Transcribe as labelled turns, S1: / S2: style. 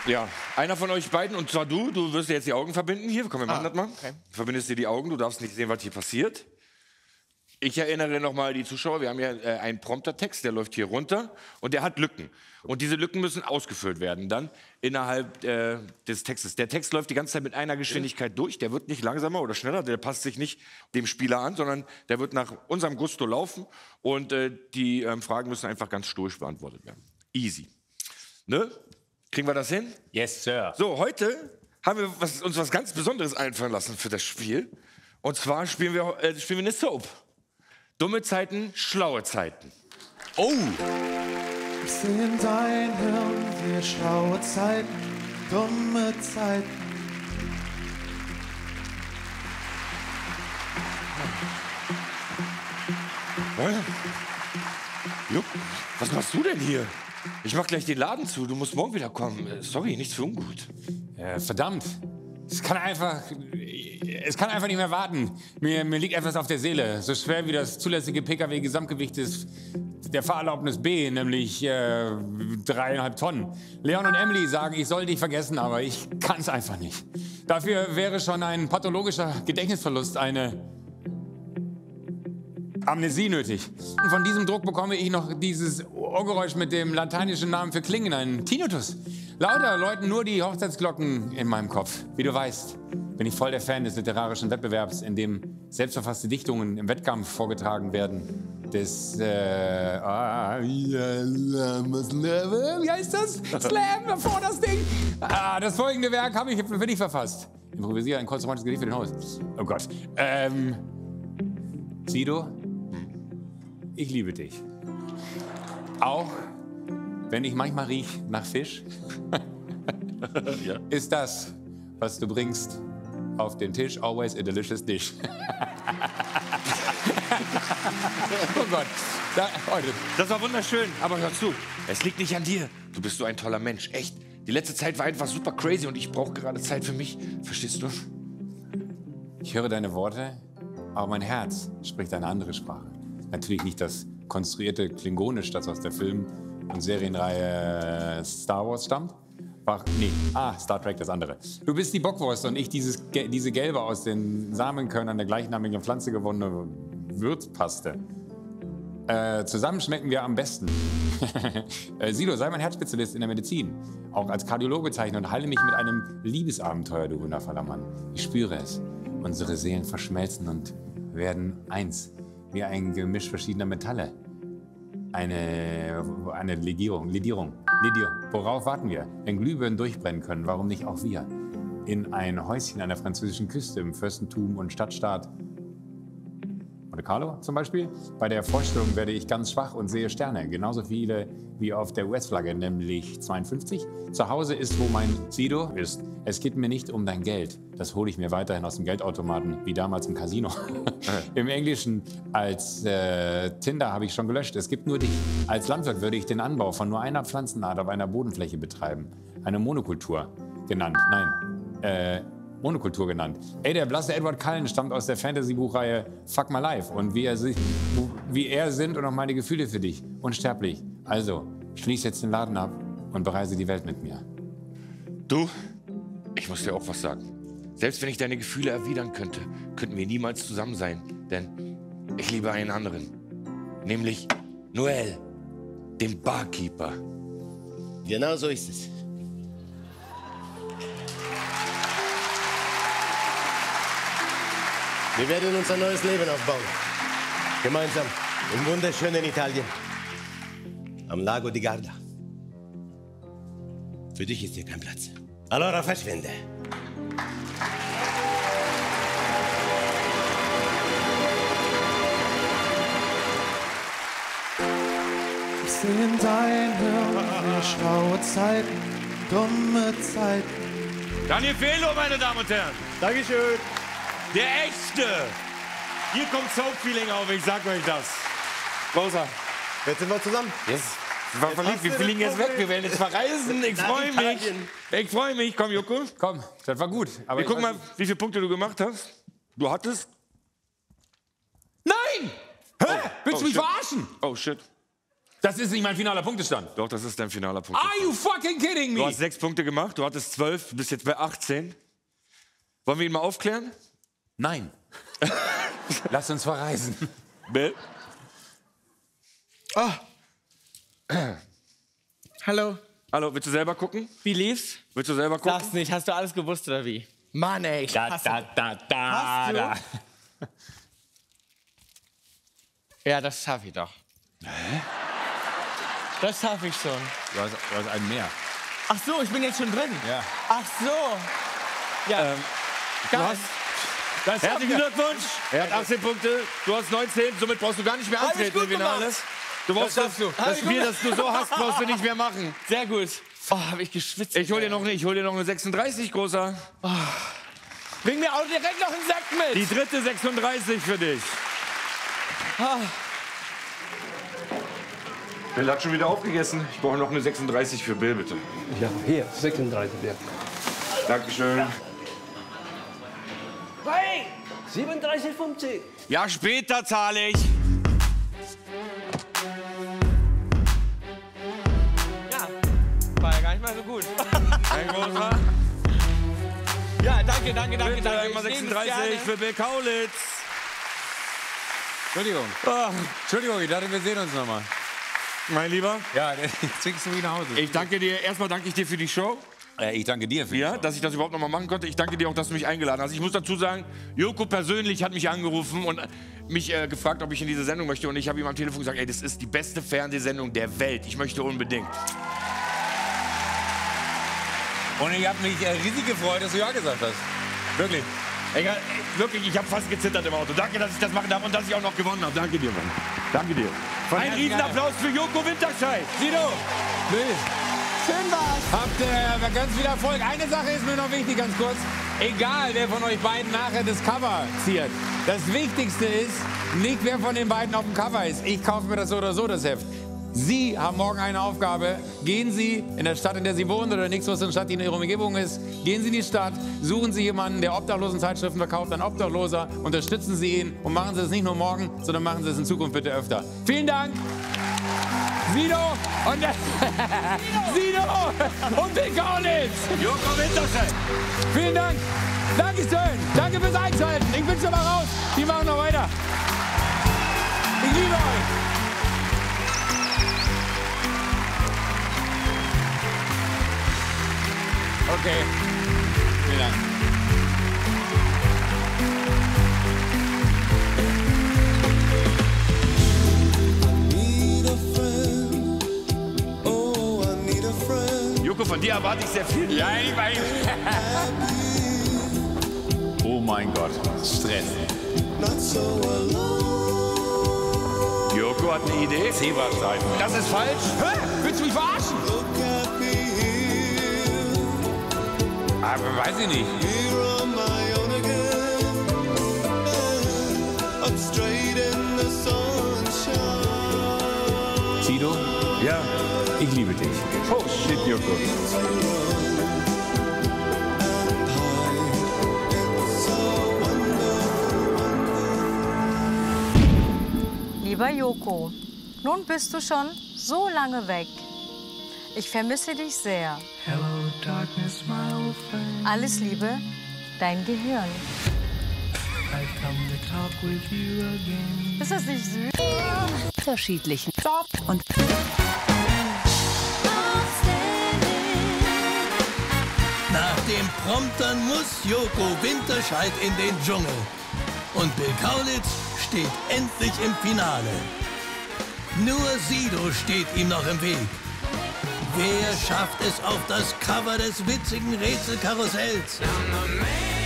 S1: Ja, einer von euch beiden, und zwar du wirst dir jetzt die Augen verbinden hier. Komm, wir machen das mal.
S2: Okay.
S1: Du verbindest dir die Augen, du darfst nicht sehen, was hier passiert. Ich erinnere nochmal die Zuschauer, wir haben ja einen Promptertext, der läuft hier runter und der hat Lücken. Und diese Lücken müssen ausgefüllt werden dann innerhalb des Textes. Der Text läuft die ganze Zeit mit einer Geschwindigkeit durch, der wird nicht langsamer oder schneller, der passt sich nicht dem Spieler an, sondern der wird nach unserem Gusto laufen und die Fragen müssen einfach ganz stoisch beantwortet werden. Easy. Ne? Kriegen wir das hin?
S2: Yes, Sir.
S1: So, heute haben wir uns was ganz Besonderes einfallen lassen für das Spiel. Und zwar spielen wir eine Soap. Dumme Zeiten, schlaue Zeiten.
S2: Oh!
S3: Ich seh in dein Hirn, sehe schlaue Zeiten, dumme Zeiten.
S1: Jupp, was machst du denn hier? Ich mach gleich den Laden zu, du musst morgen wieder kommen. Sorry, nichts für ungut.
S2: Verdammt. Es kann einfach nicht mehr warten. Mir liegt etwas auf der Seele. So schwer wie das zulässige Pkw-Gesamtgewicht ist der Fahrerlaubnis B, nämlich 3,5 Tonnen. Leon und Emily sagen, ich soll dich vergessen, aber ich kann's einfach nicht. Dafür wäre schon ein pathologischer Gedächtnisverlust, eine Amnesie nötig. Und von diesem Druck bekomme ich noch dieses Ohrgeräusch mit dem lateinischen Namen für Klingen, einen Tinnitus. Lauter läuten nur die Hochzeitsglocken in meinem Kopf. Wie du weißt, bin ich voll der Fan des literarischen Wettbewerbs, in dem selbstverfasste Dichtungen im Wettkampf vorgetragen werden. Wie heißt das? Slam, davor das Ding. Das folgende Werk habe ich für dich verfasst. Improvisiere ein konstruiertes Gedicht für den Host. Oh Gott. Sido, ich liebe dich. Auch wenn ich manchmal riech nach Fisch,
S1: Ja.
S2: ist das, was du bringst, auf den Tisch always a delicious dish. Oh Gott. Heute.
S1: Das war wunderschön, aber hör zu, es liegt nicht an dir. Du bist so ein toller Mensch, echt. Die letzte Zeit war einfach super crazy und ich brauche gerade Zeit für mich. Verstehst du?
S2: Ich höre deine Worte, aber mein Herz spricht eine andere Sprache. Natürlich nicht das konstruierte Klingonisch, das aus der Film- und Serienreihe Star Wars stammt. Star Trek, das andere. Du bist die Bockwurst und ich diese gelbe aus den Samenkörnern der gleichnamigen Pflanze gewonnene Würzpaste. Zusammen schmecken wir am besten. Sido, sei mein Herzspezialist in der Medizin. Auch als Kardiologe zeichne und heile mich mit einem Liebesabenteuer, du wundervoller Mann. Ich spüre es. Unsere Seelen verschmelzen und werden eins. Wie ein Gemisch verschiedener Metalle. Eine Legierung. Worauf warten wir? Wenn Glühbirnen durchbrennen können, warum nicht auch wir? In ein Häuschen an der französischen Küste im Fürstentum und Stadtstaat Monte Carlo zum Beispiel. Bei der Vorstellung werde ich ganz schwach und sehe Sterne. Genauso viele wie auf der US-Flagge, nämlich 52. Zu Hause ist, wo mein Sido ist. Es geht mir nicht um dein Geld. Das hole ich mir weiterhin aus dem Geldautomaten, wie damals im Casino. Im Englischen als Tinder habe ich schon gelöscht. Es gibt nur dich. Als Landwirt würde ich den Anbau von nur einer Pflanzenart auf einer Bodenfläche betreiben. Eine Monokultur genannt. Monokultur genannt. Ey, der blasse Edward Cullen stammt aus der Fantasy-Buchreihe Fuck My Life. Und wie er sind und auch meine Gefühle für dich. Unsterblich. Also, schließ jetzt den Laden ab und bereise die Welt mit mir.
S1: Du, ich muss dir auch was sagen. Selbst wenn ich deine Gefühle erwidern könnte, könnten wir niemals zusammen sein. Denn ich liebe einen anderen. Nämlich Noel, den Barkeeper.
S4: Genau so ist es. Wir werden uns ein neues Leben aufbauen. Gemeinsam im wunderschönen Italien. Am Lago di Garda. Für dich ist hier kein Platz. Allora verschwinde.
S3: Ich seh in dein Hirn, sehe schlaue Zeiten, dumme Zeiten.
S1: Daniel Felo, meine Damen und Herren.
S4: Dankeschön.
S1: Der Echte. Hier kommt Soap-Feeling auf, ich sag euch das. Großer.
S4: Jetzt sind wir zusammen.
S1: Yes. Wir fliegen jetzt weg, wir werden jetzt verreisen. Ich freue mich. Ich freue mich. Komm, Joko.
S2: Komm, das war gut. Aber
S1: Wir gucken mal, wie viele Punkte du gemacht hast. Du hattest...
S2: Nein! Hä? Willst du mich
S1: shit.
S2: verarschen?
S1: Oh, shit.
S2: Das ist nicht mein finaler Punktestand.
S1: Doch, das ist dein finaler Punktestand.
S2: Are you fucking kidding me?
S1: Du hast 6 Punkte gemacht, du hattest 12, du bist jetzt bei 18. Wollen wir ihn mal aufklären?
S2: Nein. Lass uns verreisen.
S1: Bill?
S5: Oh. Hallo.
S1: Hallo, willst du selber gucken?
S5: Wie lief's?
S1: Willst du selber gucken?
S5: Sag's nicht, hast du alles gewusst oder wie? Mann, ey, ich hasse Hast du? Ja, das schaffe ich doch.
S2: Hä?
S5: Das schaffe ich schon.
S2: Du hast einen mehr.
S5: Ach so, ich bin jetzt schon drin.
S2: Ja.
S5: Ach so. Ja. Geil.
S1: Herzlichen Glückwunsch. Er hat 18 Punkte, du hast 19, somit brauchst du gar nicht mehr
S5: Hab ich
S1: antreten im
S5: gut
S1: Finale.
S5: gemacht.
S1: Du brauchst das Spiel, das du so hast, brauchst du nicht mehr machen.
S5: Sehr gut. Oh, hab ich geschwitzt.
S1: Ich hol dir noch eine 36, großer.
S5: Oh. Bring mir auch direkt noch einen Sekt mit.
S1: Die dritte 36 für dich.
S5: Oh.
S1: Bill hat schon wieder aufgegessen. Ich brauche noch eine 36 für Bill, bitte.
S6: Ja, hier, 36, ja.
S1: Dankeschön.
S6: Hey, 37,50.
S1: Ja, später zahle ich.
S5: Ja, war ja gar nicht mal so gut.
S1: Ein großer.
S5: Ja, danke.
S1: Bitte, einmal
S5: Ich nehm's
S1: 36
S5: gerne.
S1: für Bill Kaulitz.
S2: Entschuldigung. Entschuldigung, ich dachte, wir sehen uns noch mal.
S1: Mein Lieber,
S2: Ja, jetzt kriegst du mich nach Hause.
S1: ich danke dir. Erstmal danke ich dir für die Show.
S2: Ich danke dir für die
S1: Ja,
S2: Show.
S1: dass ich das überhaupt noch mal machen konnte. Ich danke dir auch, dass du mich eingeladen hast. Ich muss dazu sagen, Joko persönlich hat mich angerufen und mich gefragt, ob ich in diese Sendung möchte. Und ich habe ihm am Telefon gesagt, ey, das ist die beste Fernsehsendung der Welt. Ich möchte unbedingt.
S2: Und ich habe mich riesig gefreut, dass du ja gesagt hast. Wirklich.
S1: Egal, wirklich, ich habe fast gezittert im Auto. Danke, dass ich das machen darf und dass ich auch noch gewonnen habe. Danke dir, Mann. Danke dir. Ein Riesenapplaus für Joko Winterscheid.
S2: Sido, Bill,
S5: Schön war's.
S2: habt ganz viel Erfolg. Eine Sache ist mir noch wichtig, ganz kurz. Egal, wer von euch beiden nachher das Cover ziert. Das Wichtigste ist nicht, wer von den beiden auf dem Cover ist. Ich kaufe mir das so oder so, das Heft. Sie haben morgen eine Aufgabe. Gehen Sie in der Stadt, in der Sie wohnen oder nächstgrößeren Stadt, die in Ihrer Umgebung ist. Gehen Sie in die Stadt, suchen Sie jemanden, der Obdachlosenzeitschriften verkauft, ein Obdachloser. Unterstützen Sie ihn und machen Sie es nicht nur morgen, sondern machen Sie es in Zukunft bitte öfter. Vielen Dank. Sido und Sido und Bill Kaulitz.
S1: Joko Winterscheid.
S2: Vielen Dank. Dankeschön. Danke fürs Einschalten. Ich bin schon mal raus. Die machen noch weiter. Ich liebe euch. Okay. Vielen Dank.
S1: Joko, von dir erwarte ich sehr viel.
S2: Ja, ich weiß. Oh mein Gott. Stress.
S1: Joko hat eine Idee.
S2: Zebrastreifen.
S1: Das ist falsch.
S2: Hä? Willst du mich verarschen? Aber weiß ich nicht. Sido,
S1: Ja.
S2: ich liebe dich.
S1: Oh shit, Joko.
S7: Lieber Joko, nun bist du schon so lange weg. Ich vermisse dich sehr. Alles Liebe, dein Gehirn. Ist das nicht süß?
S8: Unterschiedlichen und
S9: Nach den Promptern muss Joko Winterscheid in den Dschungel. Und Bill Kaulitz steht endlich im Finale. Nur Sido steht ihm noch im Weg. Wer schafft es auf das Cover des witzigen Rätselkarussells?